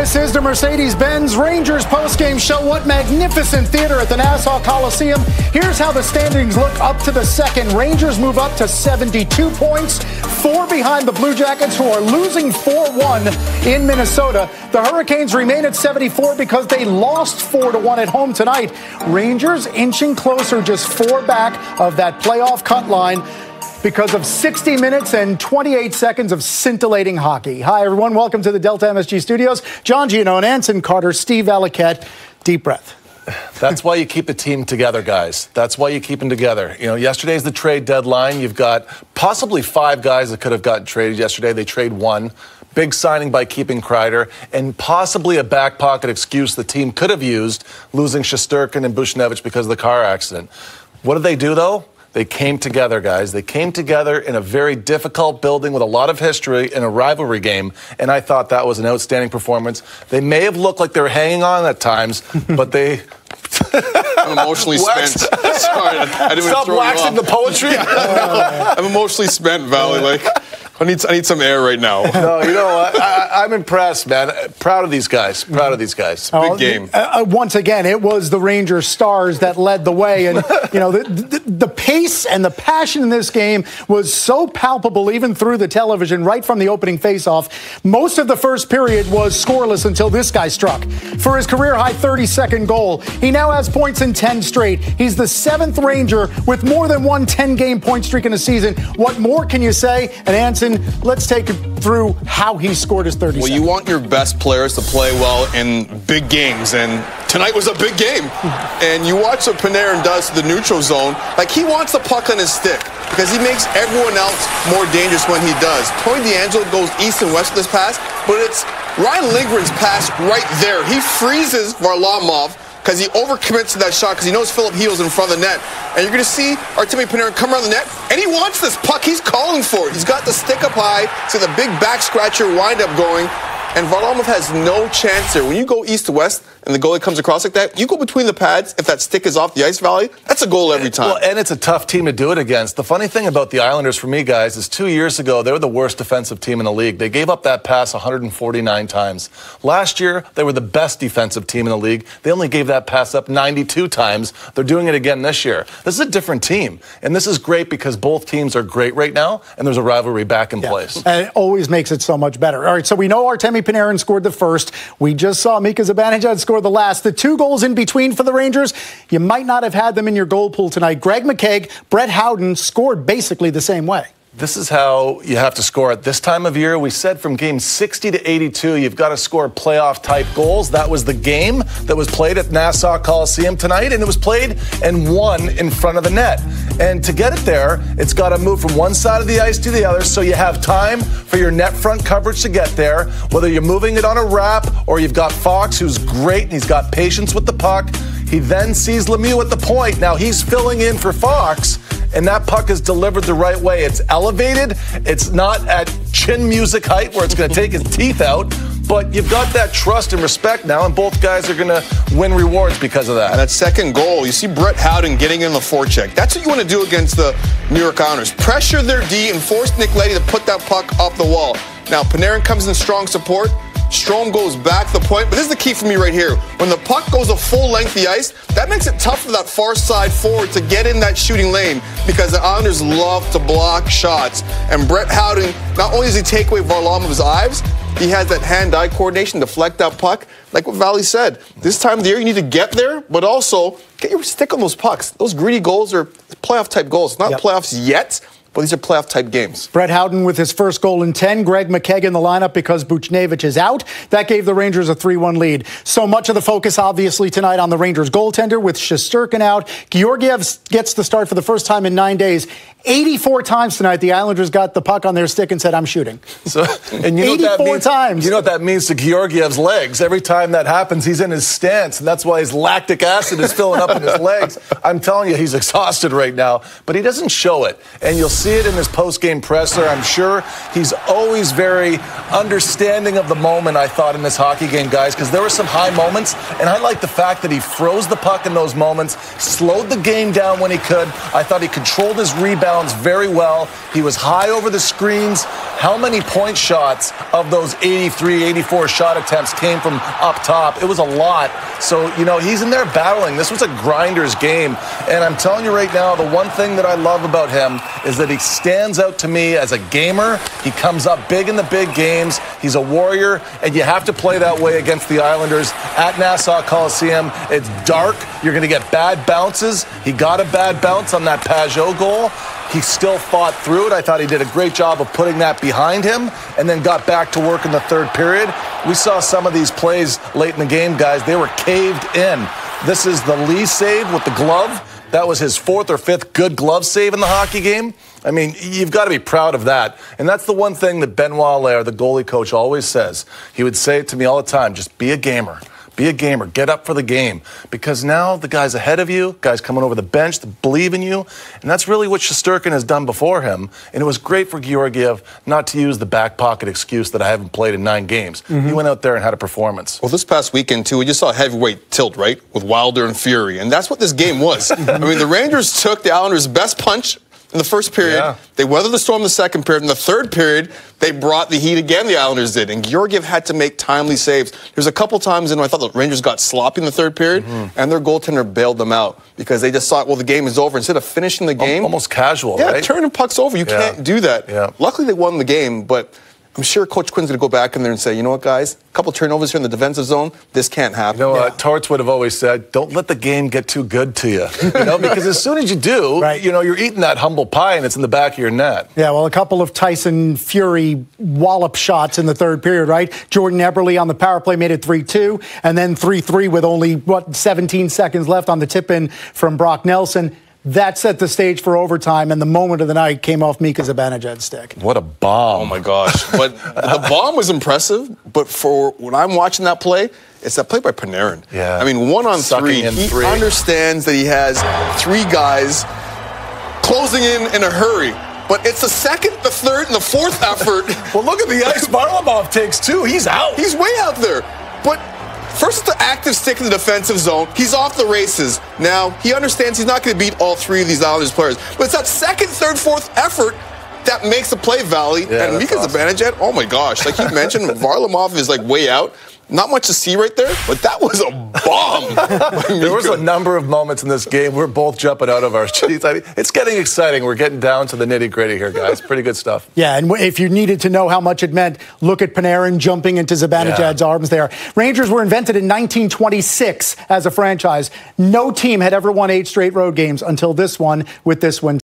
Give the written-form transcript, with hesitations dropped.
This is the Mercedes-Benz Rangers postgame show. What magnificent theater at the Nassau Coliseum. Here's how the standings look up to the second. Rangers move up to 72 points, 4 behind the Blue Jackets, who are losing 4-1 in Minnesota. The Hurricanes remain at 74 because they lost 4-1 at home tonight. Rangers inching closer, just 4 back of that playoff cut line, because of 60 minutes and 28 seconds of scintillating hockey. Hi, everyone. Welcome to the Delta MSG Studios. John Giannone, Anson Carter, Steve Valiquette. Deep breath. That's why you keep the team together, guys. That's why you keep them together. You know, yesterday's the trade deadline. You've got possibly 5 guys that could have gotten traded yesterday. They trade 1. Big signing by keeping Kreider, and possibly a back pocket excuse the team could have used, losing Shesterkin and Buchnevich because of the car accident. What did they do, though? They came together, guys. They came together in a very difficult building with a lot of history in a rivalry game, and I thought that was an outstanding performance. They may have looked like they were hanging on at times, but they... I'm emotionally spent. Sorry, I didn't Stop waxing the poetry. I'm emotionally spent, Valley. Like, I need some air right now. No, you know what? I'm impressed, man. Proud of these guys. Proud of these guys. Big game. Once again, it was the Rangers stars that led the way, and you know the pace and the passion in this game was so palpable, even through the television, right from the opening faceoff. Most of the first period was scoreless until this guy struck for his career-high 32nd goal. He now has points in 10 straight. He's the 7th Ranger with more than one 10-game point streak in a season. What more can you say? And Anson, let's take it through how he scored his 30 Well, seconds. you want your best players to play well in big games, and tonight was a big game. And you watch what Panarin does to the neutral zone. Like, he wants the puck on his stick because he makes everyone else more dangerous when he does. Tony DeAngelo goes east and west with this pass, but it's Ryan Lindgren's pass right there. He freezes Varlamov because he overcommits to that shot because he knows Philip Heal's in front of the net. And you're going to see Artemi Panarin come around the net, and he wants this puck. He's calling for it. He's got the stick up high, so the big back scratcher wind-up going, and Varlamov has no chance there. When you go east to west and the goalie comes across like that, you go between the pads. If that stick is off the ice, Valley, that's a goal every time. Well, and it's a tough team to do it against. The funny thing about the Islanders for me, guys, is 2 years ago, they were the worst defensive team in the league. They gave up that pass 149 times. Last year, they were the best defensive team in the league. They only gave that pass up 92 times. They're doing it again this year. This is a different team, and this is great because both teams are great right now, and there's a rivalry back in place. And it always makes it so much better. All right, so we know Artemi Panarin scored the first. We just saw Mika Zibanejad score the last. The 2 goals in between for the Rangers, you might not have had them in your goal pool tonight. Greg McKegg, Brett Howden scored basically the same way. This is how you have to score at this time of year. We said from game 60 to 82, you've got to score playoff-type goals. That was the game that was played at Nassau Coliseum tonight, and it was played and won in front of the net. And to get it there, it's got to move from one side of the ice to the other, so you have time for your net front coverage to get there, whether you're moving it on a wrap or you've got Fox, who's great, and he's got patience with the puck. He then sees Lemieux at the point. Now he's filling in for Fox, and that puck is delivered the right way. It's elevated. It's not at chin music height where it's going to take his teeth out. But you've got that trust and respect now, and both guys are going to win rewards because of that. And that second goal, you see Brett Howden getting in the forecheck. That's what you want to do against the New York Islanders. Pressure their D and force Nick Leddy to put that puck off the wall. Now, Panarin comes in strong support. Strome goes back to the point, but this is the key for me right here. When the puck goes a full length of the ice, that makes it tough for that far side forward to get in that shooting lane because the Islanders love to block shots. And Brett Howden, not only does he take away Varlamov's eyes, he has that hand-eye coordination, deflect that puck. Like what Valley said, this time of the year you need to get there, but also get your stick on those pucks. Those greedy goals are playoff-type goals. Not playoffs yet, but these are playoff-type games. Brett Howden with his first goal in 10. Greg McKegg in the lineup because Buchnevich is out. That gave the Rangers a 3-1 lead. So much of the focus, obviously, tonight on the Rangers goaltender with Shesterkin out. Georgiev gets the start for the first time in 9 days. 84 times tonight, the Islanders got the puck on their stick and said, I'm shooting. So, and you know 84 what that means, times. You know what that means to Georgiev's legs? Every time that happens, he's in his stance, and that's why his lactic acid is filling up in his legs. I'm telling you, he's exhausted right now, but he doesn't show it. And you'll see it in his post-game presser. I'm sure he's always very understanding of the moment, I thought, in this hockey game, guys, because there were some high moments, and I like the fact that he froze the puck in those moments, slowed the game down when he could. I thought he controlled his rebounds very well. He was high over the screens, how many point shots of those 83, 84 shot attempts came from up top. It was a lot. So, he's in there battling. This was a grinder's game. And I'm telling you right now, the one thing that I love about him is that he stands out to me as a gamer. He comes up big in the big games. He's a warrior, and you have to play that way against the Islanders at Nassau Coliseum. It's dark. You're going to get bad bounces. He got a bad bounce on that Pajot goal. He still fought through it. I thought he did a great job of putting that behind him and then got back to work in the third period. We saw some of these plays late in the game, guys. They were caved in. This is the Lee save with the glove. That was his 4th or 5th good glove save in the hockey game. I mean, you've got to be proud of that. And that's the one thing that Benoit Allaire, the goalie coach, always says. He would say it to me all the time, just be a gamer. Be a gamer. Get up for the game. Because now the guys ahead of you, guys coming over the bench that believe in you, and that's really what Shesterkin has done before him. And it was great for Georgiev not to use the back pocket excuse that I haven't played in 9 games. He went out there and had a performance. Well, this past weekend, too, we just saw a heavyweight tilt, right, with Wilder and Fury. And that's what this game was. I mean, the Rangers took the Islanders' best punch in the first period. Yeah. They weathered the storm in the second period. In the third period, they brought the heat again, the Islanders did. And Georgiev had to make timely saves. There's a couple times I thought the Rangers got sloppy in the third period, and their goaltender bailed them out because they just thought, well, the game is over. Instead of finishing the game. Almost casual, yeah, right? turning pucks over. You can't do that. Yeah. Luckily, they won the game, but I'm sure Coach Quinn's going to go back in there and say, you know what, guys? A couple turnovers here in the defensive zone. This can't happen. Torts would have always said, don't let the game get too good to you. Because as soon as you do, right. You're eating that humble pie and it's in the back of your net. Yeah, well, a couple of Tyson Fury wallop shots in the third period, right? Jordan Eberle on the power play made it 3-2, and then 3-3 with only, 17 seconds left on the tip-in from Brock Nelson. That set the stage for overtime, and the moment of the night came off Mika Zibanejad's stick. What a bomb. Oh, my gosh. But the bomb was impressive, but for when I'm watching that play, it's that play by Panarin. Yeah. I mean, 1-on-3, he understands that he has 3 guys closing in a hurry. But it's the second, the third, and the fourth effort. Well, look at the ice Varlamov takes, too. He's out. He's way out there. But first, the active stick in the defensive zone. He's off the races. Now, he understands he's not going to beat all 3 of these Islanders players. But it's that second, third, fourth effort that makes the play valley. Yeah, and Mika Zibanejad, oh my gosh. Like you mentioned, Varlamov is way out. Not much to see right there, but that was a bomb. There was a number of moments in this game. We're both jumping out of our seats. I mean, it's getting exciting. We're getting down to the nitty-gritty here, guys. Pretty good stuff. Yeah, and if you needed to know how much it meant, look at Panarin jumping into Zibanejad's arms there. Rangers were invented in 1926 as a franchise. No team had ever won 8 straight road games until this one, with this one